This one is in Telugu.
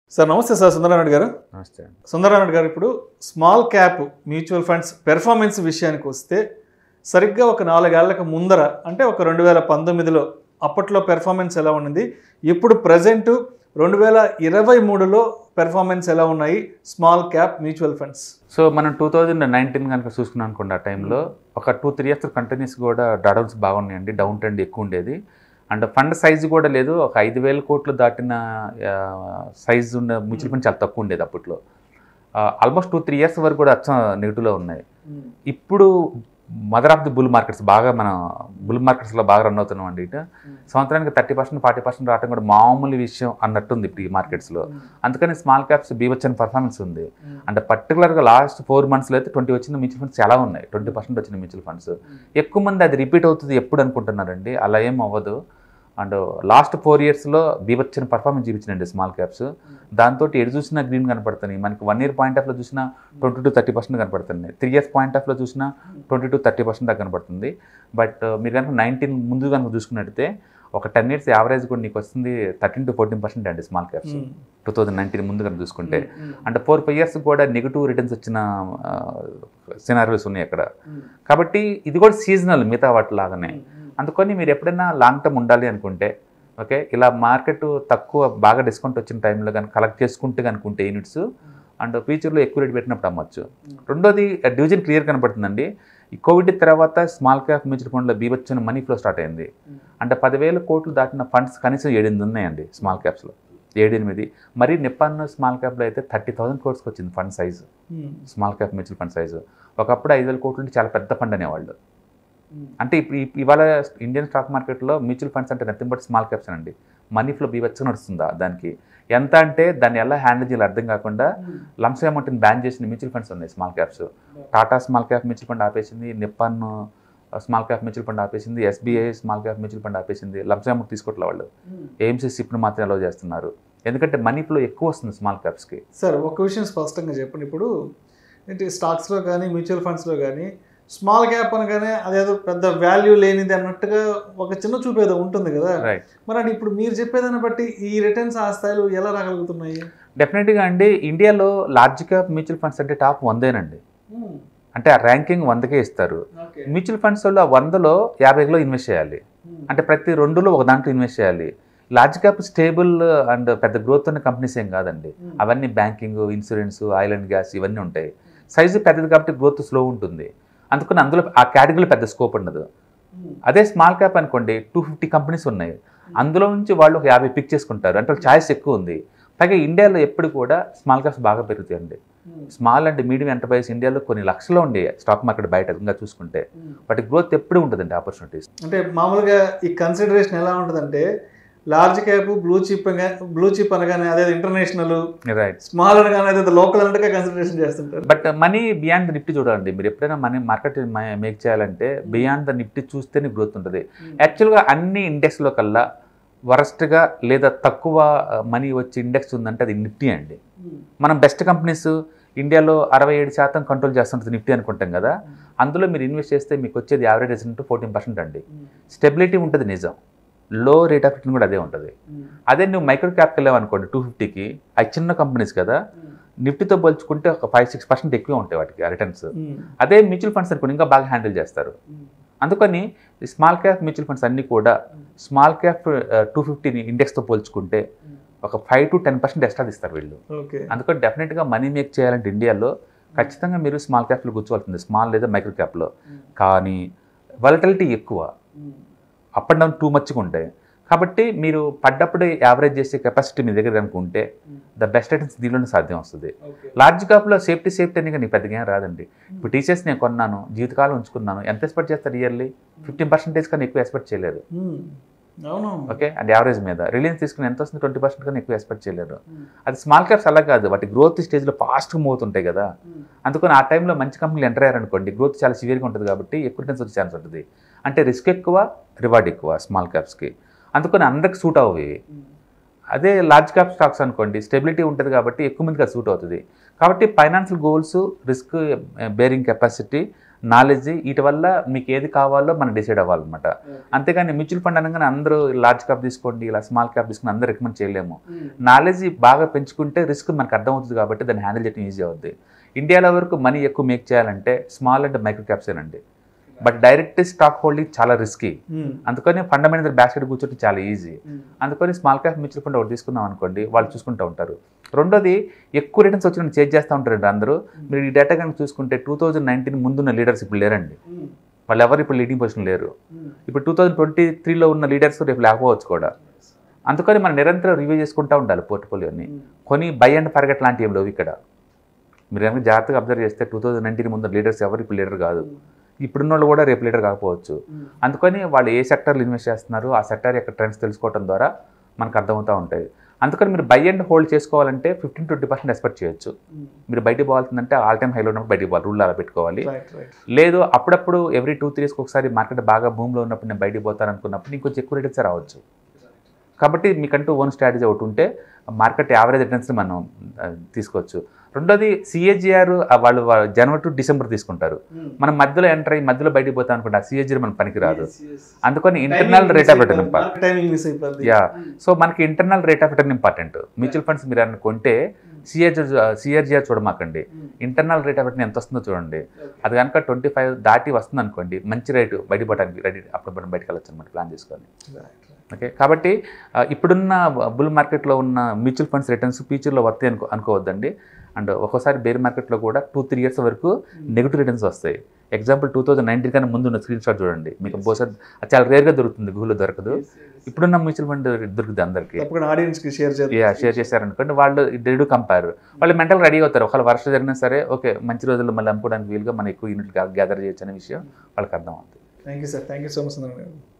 సార్ నమస్తే సార్ సుందర రెడ్డి గారు. నమస్తే. సుందర రెడ్డి గారు, ఇప్పుడు small cap mutual funds performance విషయానికి వస్తే సరిగ్గా ఒక 4 ఏళ్లకు ముందర అంటే ఒక 2019లో అప్పట్లో పెర్ఫార్మెన్స్ ఎలా ఉండింది, ఇప్పుడు ప్రజెంట్ 2023లో పెర్ఫార్మెన్స్ ఎలా ఉన్నాయి small cap mutual funds? So మనం 2019 కనుక చూసుకున్నాం అనుకోండి, ఆ టైంలో ఒక 2-3 ఇయర్స్ కంటిన్యూస్ కూడా డ్రాడౌన్స్ బాగున్నాయండి, డౌన్ ట్రెండ్ ఎక్కువ ఉండేది. అండ్ ఫండ్ సైజు కూడా లేదు, ఒక 5,000 కోట్లు దాటిన సైజు ఉన్న మ్యూచువల్ ఫండ్ చాలా తక్కువ ఉండేది అప్పట్లో. ఆల్మోస్ట్ 2-3 ఇయర్స్ వరకు కూడా అచ్చం నెగిటివ్లో ఉన్నాయి. ఇప్పుడు mother of the bull markets బాగా మనం బుల్ మార్కెట్స్లో బాగా రన్ అవుతున్నాం అండి. ఇటు సంవత్సరానికి 30% 40% రావడం కూడా మామూలు విషయం అన్నట్టుంది ఇప్పుడు ఈ మార్కెట్స్లో. అందుకని స్మాల్ క్యాప్స్ బీవచ్చని పర్ఫార్మెన్స్ ఉంది. అంటే పర్టికులర్గా లాస్ట్ 4 మంత్స్లో అయితే 20 వచ్చిన మ్యూచువల్ ఫండ్స్ చాలా ఉన్నాయి, 20% వచ్చిన మ్యూచువల్ ఫండ్స్. ఎక్కువ మంది అది రిపీట్ అవుతుంది ఎప్పుడు అనుకుంటున్నారండి, అలా ఏం అవ్వదు. అండ్ లాస్ట్ 4 ఇయర్స్లో బీవచ్చని పర్ఫార్మెన్స్ చూపించినండి స్మాల్ క్యాప్స్. దాంతో ఎటు చూసినా గ్రీన్ కనపడుతున్నాయి. మనకి 1 ఇయర్ పాయింట్ ఆఫ్లో చూసినా 20-30% కనపడుతున్నాయి, 3 ఇయర్స్ పాయింట్ ఆఫ్లో చూసినా 20-30% దాకా కనపడుతుంది. బట్ మీరు కనుక 19 ముందు కనుక చూసుకున్నట్టయితే ఒక 10 ఇయర్స్ యావరేజ్ కూడా నీకు వస్తుంది 13-14% అండి స్మాల్ క్యాప్స్ 2019 ముందు కనుక చూసుకుంటే. అంటే 4-5 ఇయర్స్ కూడా నెగిటివ్ రిటర్న్స్ వచ్చిన సినారియోస్ ఉన్నాయి అక్కడ. కాబట్టి ఇది కూడా సీజనల్ మిగతా వాటి లాగానే. అందుకని మీరు ఎప్పుడైనా లాంగ్ టర్మ్ ఉండాలి అనుకుంటే ఓకే, ఇలా మార్కెట్ తక్కువ బాగా డిస్కౌంట్ వచ్చిన టైంలో కనుక కలెక్ట్ చేసుకుంటే కనుకుంటే యూనిట్స్ అండ్ ఫ్యూచర్లో ఎక్కువ రేట్ పెట్టినప్పుడు అమ్మచ్చు. రెండోది డివిజన్ క్లియర్ కనపడుతుందండి. ఈ కోవిడ్ తర్వాత స్మాల్ క్యాప్ మ్యూచువల్ ఫండ్లో బీవచ్చని మనీ ఫ్లో స్టార్ట్ అయింది. అంటే 10,000 కోట్లు దాటిన ఫండ్స్ కనీసం 7-8 ఉన్నాయండి స్మాల్ క్యాప్స్లో, 7-8. మరి నిప్పాన్ స్మాల్ క్యాప్లో అయితే 30,000 కోట్స్కి వచ్చింది fund size, small cap mutual fund size. ఒకప్పుడు 5,000 కోట్లు అంటే చాలా పెద్ద ఫండ్ అనేవాళ్ళు. అంటే ఇప్పుడు ఇవాళ ఇండియన్ స్టాక్ మార్కెట్లో మ్యూచువల్ ఫండ్స్ అంటే నథింగ్ బట్ స్మాల్ క్యాప్స్ అండి. మనీ ఫ్లో బీవచ్చగా నడుస్తుందా దానికి ఎంత అంటే దాన్ని ఎలా హ్యాండిల్ చేయాలి అర్థం కాకుండా లంప్స్ అమౌంట్ని బ్యాన్ చేసిన మ్యూచువల్ ఫండ్స్ ఉన్నాయి small caps. Tata small cap mutual fund ఆపేసింది, Nippon small cap mutual fund ఆపేసింది, SBI small cap mutual fund ఆపేసింది. లంప్స్ అమౌంట్ తీసుకోవట్లే వాళ్ళు, ఏఎంసీ సిప్ను మాత్రం అలౌ చేస్తున్నారు. ఎందుకంటే మనీ ఫ్లో ఎక్కువ వస్తుంది స్మాల్ క్యాప్స్కి. సార్ ఒక విషయం స్పష్టంగా చెప్పండి, ఇప్పుడు ఏంటి స్టాక్స్లో కానీ మ్యూచువల్ ఫండ్స్లో కానీ స్మాల్ క్యాప్ అనగానే అదేదో పెద్ద వాల్యూ లేనిది అన్నట్టుగా ఒక చిన్న చూపు ఏదో ఉంటుంది కదా. మరి అది ఇప్పుడు మీరు చెప్పేదాన్ని బట్టి ఈ రిటర్న్స్ ఆ స్థాయిలో ఎలా రాగలుగుతున్నాయి? డెఫినెట్గా అండి, ఇండియాలో లార్జ్ క్యాప్ మ్యూచువల్ ఫండ్స్ అంటే టాప్ 100నండి. అంటే ఆ ర్యాంకింగ్ 100కే ఇస్తారు. మ్యూచువల్ ఫండ్స్ వాళ్ళు 100లో 50లో ఇన్వెస్ట్ చేయాలి. అంటే ప్రతి 2లో ఒక దాంట్లో ఇన్వెస్ట్ చేయాలి. లార్జ్ క్యాప్ స్టేబుల్ అండ్ పెద్ద గ్రోత్ ఉన్న కంపెనీస్ ఏం కాదండి. అవన్నీ banking, insurance, oil and gas ఇవన్నీ ఉంటాయి. సైజు పెద్దది కాబట్టి గ్రోత్ స్లో ఉంటుంది. అందుకని అందులో ఆ కేటగిరీలో పెద్ద స్కోప్ ఉండదు. అదే స్మాల్ క్యాప్ అనుకోండి, 250 కంపెనీస్ ఉన్నాయి, అందులో నుంచి వాళ్ళు ఒక 50 పిక్ చేసుకుంటారు. అంటే ఛాయిస్ ఎక్కువ ఉంది. పైగా ఇండియాలో ఎప్పుడు కూడా స్మాల్ క్యాప్స్ బాగా పెరుగుతాయండి. స్మాల్ అండ్ మీడియం ఎంటర్ప్రైజ్ ఇండియాలో కొన్ని లక్షల్లో ఉండే స్టాక్ మార్కెట్ బయట ఇంకా చూసుకుంటే వాటి గ్రోత్ ఎప్పుడు ఉంటుందండి, ఆపర్చునిటీస్. అంటే మామూలుగా ఈ కన్సిడరేషన్ ఎలా ఉంటుందంటే లార్జ్ క్యాప్ బ్లూ చిప్ అనగానే అదే ఇంటర్నేషనల్, రైట్, స్మాల్ అనగానే అదే లోకల్ అన్నట్టుగా కన్సిడరేషన్ చేస్తుంటారు. But money beyond the Nifty చూడాలండి. మీరు ఎప్పుడైనా మనీ మార్కెట్ మేక్ చేయాలంటే బియాండ్ ద నిఫ్టీ చూస్తేనే గ్రోత్ ఉంటుంది. యాక్చువల్గా అన్ని ఇండెక్స్లో కల్లా వరస్ట్గా లేదా తక్కువ మనీ వచ్చే ఇండెక్స్ ఉందంటే అది నిఫ్టీ అండి. మనం బెస్ట్ కంపెనీస్ ఇండియాలో 67% కంట్రోల్ చేస్తుంటుంది నిఫ్టీ అనుకుంటాం కదా. అందులో మీరు ఇన్వెస్ట్ చేస్తే మీకు వచ్చేది యావరేజ్ రిటర్న్ 14% అండి. స్టెబిలిటీ ఉంటుంది నిజం, లో రేట్ ఆఫ్ రిటర్న్ కూడా అదే ఉంటుంది. అదే నువ్వు మైక్రో క్యాప్కి వెళ్ళావు అనుకోండి 250కి, అవి చిన్న కంపెనీస్ కదా, నిఫ్టీతో పోల్చుకుంటే ఒక 5-6% ఎక్కువ ఉంటాయి వాటికి రిటర్న్స్. అదే మ్యూచువల్ ఫండ్స్ అనుకోండి ఇంకా బాగా హ్యాండిల్ చేస్తారు. అందుకని స్మాల్ క్యాప్ మ్యూచువల్ ఫండ్స్ అన్నీ కూడా స్మాల్ క్యాప్ 250 ఇండెక్స్తో పోల్చుకుంటే ఒక 5-10% ఎక్స్ట్రా ఇస్తారు వీళ్ళు. అందుకని డెఫినెట్గా మనీ మేక్ చేయాలంటే ఇండియాలో ఖచ్చితంగా మీరు స్మాల్ క్యాప్లో కూర్చోవాల్సింది, స్మాల్ లేదా మైక్రో క్యాప్లో. కానీ వాలటిలిటీ ఎక్కువ, అప్ అండ్ డౌన్ టూ మచ్గా ఉంటాయి. కాబట్టి మీరు పడ్డప్పుడు యావరేజ్ చేసే కెపాసిటీ మీ దగ్గర అనుకుంటే ద బెస్ట్ రిటర్న్స్ దీనిలోనే సాధ్యం వస్తుంది. లార్జ్ క్యాప్లో సేఫ్టీ అని నీకు పెద్దగా ఏం రాదండి. ఇప్పుడు టీసీఎస్ నేను కొన్నాను, జీవితకాలం ఉంచుకున్నాను, ఎంత ఎక్స్పెక్ట్ చేస్తారు ఇయర్లీ? 15% కన్నా ఎక్కువ ఎక్స్పెక్ట్ చేయలేదు. ఓకే, అండ్ యావరేజ్ మీద రిలయన్స్ తీసుకుని ఎంత వస్తుంది? 20% కన్నా ఎక్కువ ఎక్స్పెక్ట్ చేయలేరు. అది స్మాల్ క్యాప్స్ అలా కాదు, వాటి గ్రోత్ స్టేజ్లో ఫాస్ట్గా మూవ్ అవుతుంటాయి కదా. అందుకని ఆ టైంలో మంచి కంపెనీలు ఎంటర్ అయ్యారనుకోండి, గ్రోత్ చాలా సివియర్గా ఉంటుంది కాబట్టి ఎక్కువ రిటర్న్స్ వచ్చే ఛాన్స్ ఉంటుంది. అంటే రిస్క్ ఎక్కువ, రివార్డ్ ఎక్కువ స్మాల్ క్యాప్స్కి. అందుకని అందరికి సూట్ అవ్వవి. అదే లార్జ్ క్యాప్ స్టాక్స్ అనుకోండి, స్టెబిలిటీ ఉంటుంది కాబట్టి ఎక్కువ మందికి అది సూట్ అవుతుంది. కాబట్టి financial goals, risk bearing capacity knowledge, వీటి వల్ల మీకు ఏది కావాలో మనం డిసైడ్ అవ్వాలన్నమాట. అంతేగాని మ్యూచువల్ ఫండ్ అనగానే అందరూ లార్జ్ క్యాప్ తీసుకోండి, ఇలా స్మాల్ క్యాప్ తీసుకుని అందరూ రికమెండ్ చేయలేము. నాలెడ్జ్ బాగా పెంచుకుంటే రిస్క్ మనకు అర్థమవుతుంది కాబట్టి దాన్ని హ్యాండిల్ చేయడం ఈజీ అవుద్ది. ఇండియాలో వరకు మనీ ఎక్కువ మేక్ చేయాలంటే స్మాల్ అండ్ మైక్రో క్యాప్సేనండి. బట్ డైరెక్ట్ స్టాక్ హోల్డింగ్ చాలా రిస్కీ. అందుకని ఫండమెంటల్ బ్యాస్కెట్ కూర్చోటి చాలా ఈజీ. అందుకని స్మాల్ క్యాప్ మ్యూచువల్ ఫండ్ ఒకటి తీసుకుందాం అనుకోండి, వాళ్ళు చూసుకుంటూ ఉంటారు. రెండోది, ఎక్కువ రిటర్న్స్ వచ్చినట్టు చేంజ్ చేస్తూ ఉంటారండి అందరూ. మీరు ఈ డేటా కనుక చూసుకుంటే 2019 ముందున్న లీడర్స్ ఇప్పుడు లేరండి. వాళ్ళు ఎవరు ఇప్పుడు లీడింగ్ పొజిషన్ లేరు. ఇప్పుడు 2023లో ఉన్న లీడర్స్ రేపు లేకపోవచ్చు కూడా. అందుకని మనం నిరంతరం రివ్యూ చేసుకుంటూ ఉండాలి పోర్ట్ఫోలియోని. కొని బై అండ్ ఫర్గెట్ లాంటి ఏం లేవు ఇక్కడ. మీరు కనుక జాగ్రత్తగా అబ్జర్వ్ చేస్తే 2019 ముందు లీడర్స్ ఎవరు ఇప్పుడు లీడర్ కాదు. ఇప్పుడున్న వాళ్ళు కూడా రేపు లీడర్ కాకపోవచ్చు. అందుకని వాళ్ళు ఏ సెక్టర్లో ఇన్వెస్ట్ చేస్తున్నారు, ఆ సెక్టర్ యొక్క ట్రెండ్స్ తెలుసుకోవడం ద్వారా మనకు అర్థమవుతూ ఉంటాయి. అందుకని మీరు బై అండ్ హోల్డ్ చేసుకోవాలంటే 15-20% ఎక్స్పెక్ట్ చేయొచ్చు. మీరు బయటికి పోవాల్సిందంటే ఆల్ టైమ్ హైలో ఉన్నప్పుడు బయటికి పోవాలి, రూల్ అలా పెట్టుకోవాలి. లేదు అప్పుడప్పుడు ఎవ్రీ 2-3 డేస్కి ఒకసారి మార్కెట్ బాగా భూమిలో ఉన్నప్పుడు నేను బయటికి పోతాను అనుకున్నప్పుడు ఇంకొంచెం ఎక్కువ రిటర్న్స్ రావచ్చు. కాబట్టి మీకంటూ ఓన్ స్ట్రాటజీ ఒకటి ఉంటే మార్కెట్ యావరేజ్ రిటర్న్స్ని మనం తీసుకోవచ్చు. రెండోది, సిఏజిఆర్ వాళ్ళు జనవరి టు డిసెంబర్ తీసుకుంటారు. మనం మధ్యలో ఎంటర్ అయ్యి మధ్యలో బయటికి పోతాం అనుకుంటే ఆ సిఏజిఆర్ మనకు పనికి రాదు. అందుకని internal rate of return important. So మనకి internal rate of return important. Mutual funds మీరు అనుకుంటే సిఆర్జిఆర్ చూడమాకండి, ఇంటర్నల్ రేట్ ఆఫ్ రిటర్న్ ఎంత వస్తుందో చూడండి. అది కనుక 25 దాటి వస్తుంది అనుకోండి, మంచి రేటు బయటపడడానికి రెడీ, అప్పుడు మనం బయటకు వెళ్ళొచ్చు అనమాట ప్లాన్ చేసుకొని. ఓకే, కాబట్టి ఇప్పుడున్న బుల్ మార్కెట్లో ఉన్న మ్యూచువల్ ఫండ్స్ రిటర్న్స్ ఫ్యూచర్లో వర్తి అనుకోవద్దండి. అండ్ ఒక్కోసారి బేర్ మార్కెట్లో కూడా 2-3 ఇయర్స్ వరకు నెగిటివ్ రిటర్న్స్ వస్తాయి. ఎగ్జాంపుల్ 2019 కన్నా ముందు ఉన్న స్క్రీన్ షాట్ చూడండి, మీకు బహుశా చాలా రేర్గా దొరుకుతుంది, గూగుల్లో దొరకదు. ఇప్పుడున్న మ్యూచువల్ ఫండ్ దొరుకుతుంది అందరికీ. షేర్ చేశారనుకోండి, వాళ్ళు డూ కంపేర్, వాళ్ళు మెంటల్ రెడీ అవుతారు. ఒకవేళ వర్షం జరిగినా సరే ఓకే మంచి రోజుల్లో మళ్ళీ అమ్ముకోవడానికి వీలుగా మనం ఎక్కువ యూనిట్ గ్యాదర్ చేయొచ్చు అనే విషయం వాళ్ళకి అర్థం అవుతుంది. Thank you sir, thank you so much.